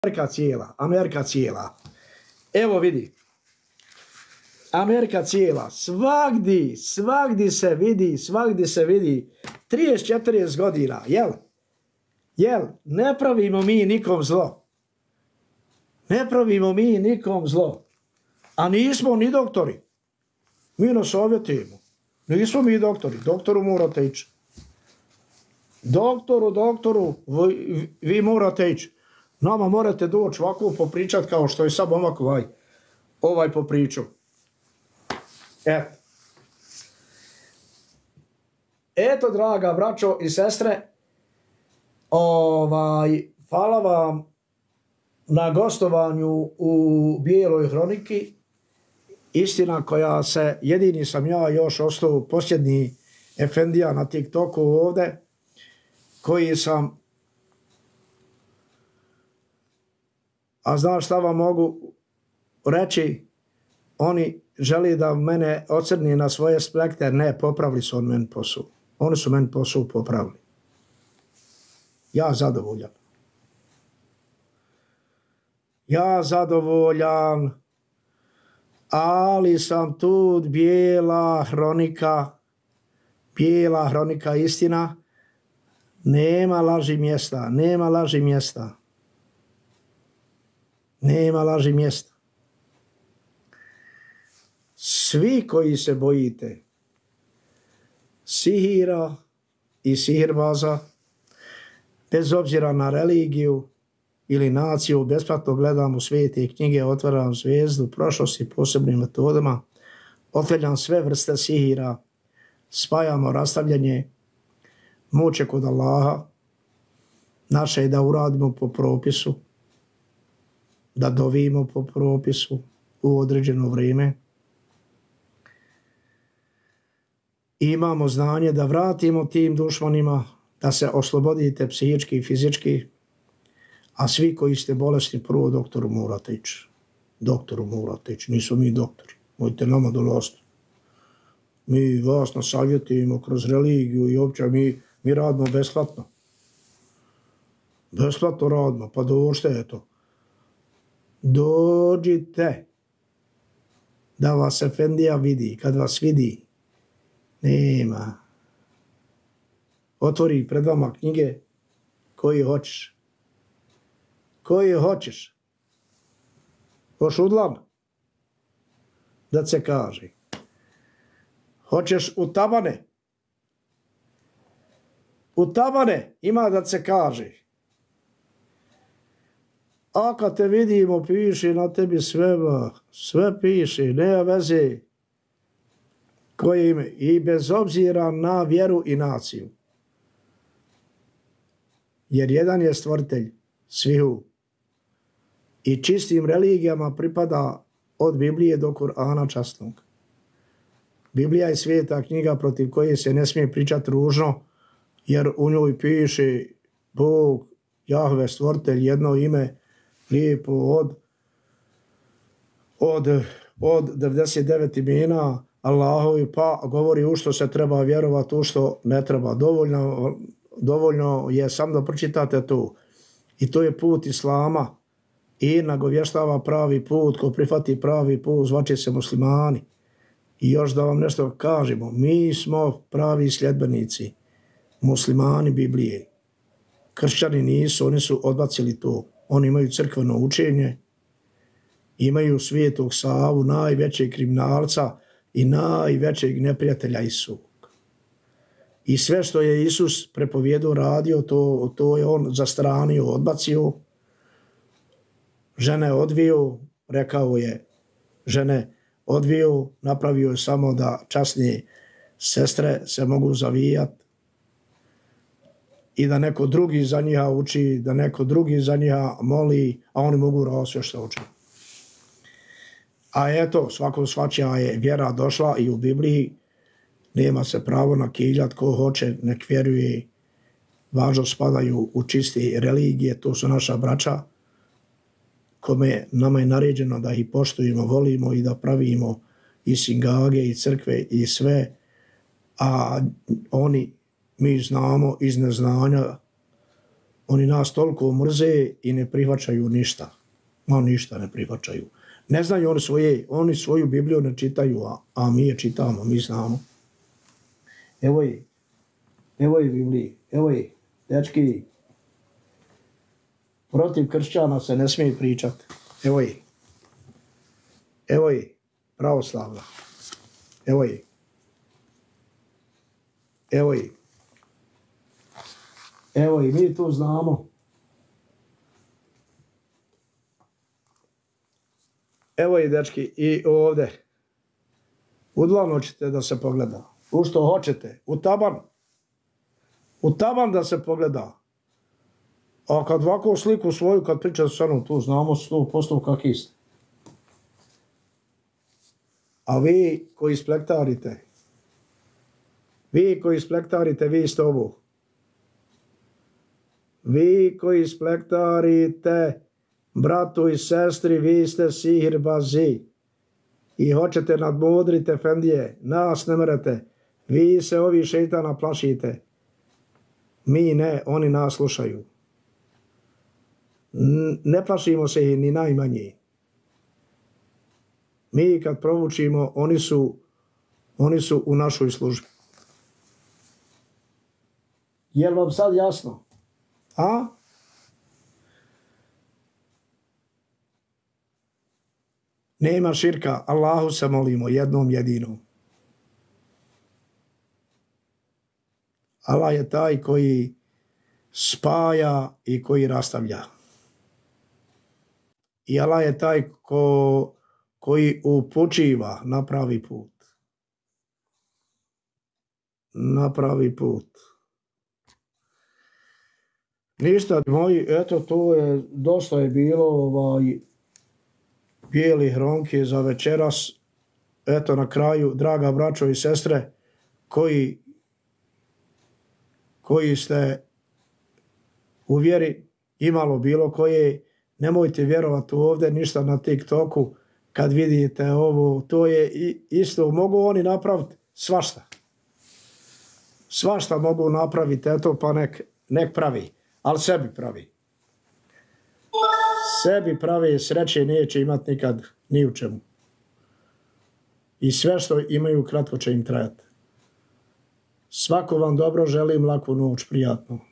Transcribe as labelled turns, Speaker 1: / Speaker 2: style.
Speaker 1: Amerika cijela. Evo vidi. Amerika cijela. Svagdi se vidi. 30-40 godina. Jel? Ne pravimo mi nikom zlo. A nismo ni doktori. Mi nas savjetujemo. Nismo mi doktori. Doktoru morate ići. Doktoru, vi morate ići. Nama morate doći ovako popričati kao što je sad momak ovaj popričao. Eto, draga braćo i sestre, hvala vam na gostovanju u Bijeloj hroniki. Istina koja se, jedini sam ja još ostao posljednji efendija na TikToku ovdje, koji sam, a znaš šta vam mogu reći, oni želi da mene ocrni na svoje splekte. Ne, popravili su meni posao. Oni su meni posao popravili. Ja zadovoljan, ali sam tu bijela hronika istina. Nema laži mjesta. Svi koji se bojite sihira i sihirbaza, bez obzira na religiju ili naciju, besplatno gledam u svete knjige, otvaram zvijezdu prošlosti posebnim metodama, otklanjam sve vrste sihira, spajamo rastavljanje, moće kod Allaha, naše je da uradimo po propisu, da dovimo po propisu u određeno vrijeme. Imamo znanje da vratimo tim dušmanima, da se oslobodite psihički i fizički, a svi koji ste bolesni prvo doktoru morate ići. Nisu mi doktori, mojte nama dolaziti. Mi vas nasavjetujemo kroz religiju i uopće mi radimo besplatno. Besplatno radimo, pa dođite eto. Dođite da vas efendija vidi. Kad vas vidi, nema. Otvori pred vama knjige koji hoćeš. Pošudlam da se kaže. Hoćeš u tabane ima da se kaže. A kad te vidimo, piše na tebi sve piše, nema veze koje ime, i bez obzira na vjeru i naciju. Jer jedan je stvoritelj svihu i čistim religijama pripada od Biblije do Kur'ana časnog. Biblija je sveta knjiga protiv koje se ne smije pričati ružno, jer u njoj piše Bog, Jahve, stvoritelj, jedno ime, lijepo od 99 imena Allahovi, pa govori u što se treba vjerovati, u što ne treba. Dovoljno je samo da pročitate to. I to je put Islama i nagovještava pravi put. Ko prihvati pravi put, zvaće se muslimani. I još da vam nešto kažemo, mi smo pravi sljedbenici, muslimani Biblije. Kršćani nisu, oni su odbacili to. Oni imaju crkveno učenje, imaju Svetog Savu, najvećeg kriminalca i najvećeg neprijatelja Isusovog. I sve što je Isus prepovjedao, radio, to je on zastranio, odbacio. Žene odvio, rekao je, žene odvio, napravio je samo da časnije sestre se mogu zavijati i da neko drugi za njiha uči, da neko drugi za njiha moli, a oni mogu raditi sve što uče. A eto, svačija je vjera došla i u Bibliji nema se pravo nakiljati, ko hoće, nek vjeruje, važno spadaju u čiste religije, to su naša braća, kome nama je naređeno da ih poštujemo, volimo i da pravimo i singage i crkve i sve, a oni, mi znamo iz neznanja Oni nas toliko mrze i ne prihvaćaju ništa. Ništa ne prihvaćaju. Ne znaju oni svoju Bibliju ne čitaju, a mi je čitamo, mi znamo. Evo je Bibliji, evo je, dečki, protiv kršćana se ne smije pričati. Evo je, pravoslavna, evo je, mi tu znamo. Evo je, dečki, i ovdje. Udlavno ćete da se pogleda. U što hoćete, u taban da se pogleda. A kad ovako sliku svoju, kad pričate sa mnom, tu znamo 100% kakvi ste. A vi koji splektarite, vi ste ovo. Vi koji splektarite, bratu i sestri, vi ste sihirbazi i hoćete nadmudriti efendije, nas ne merete, vi se ovi šeitana plašite, mi ne, oni nas slušaju. Ne plašimo se ih ni najmanji. Mi kad provučimo, oni su u našoj službi. Je li vam sad jasno? A? Nema širka, Allahu se molimo, jednom jedinom. Allah je taj koji spaja i koji rastavlja. I Allah je taj koji upućiva na pravi put. Na pravi put. Ništa, moji, eto, to je, dosta je bilo bijeli hronke za večeras. Eto, na kraju, draga braćo i sestre, koji ste u vjeri, imalo bilo koje, nemojte vjerovati ovdje ništa na TikToku, kad vidite ovo, to je isto, mogu oni napraviti svašta. Svašta mogu napraviti, eto, pa nek pravi, ali sebi pravi. Sebi pravi, sreće neće imati nikad ni u čemu. I sve što imaju kratko će im trajati. Svako vam dobro želim, laku noć, prijatno.